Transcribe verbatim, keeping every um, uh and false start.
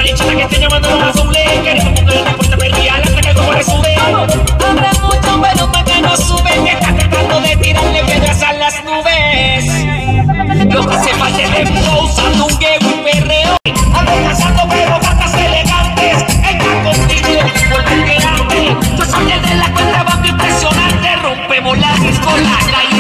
la lechita que esté llamando a la doble. Queremos poner la puerta perdida hasta que el como le sube. Habrá mucho bueno para que no suben. Está tratando de tirarle piedras a las nubes. Lo que hace falta es dembow, usando un gay y perreo. Ando cazando pero gatas elegantes. Está contigo, vuelve delante. Yo soy el de la contrabanda impresionante. Rompemos la disco, la calle.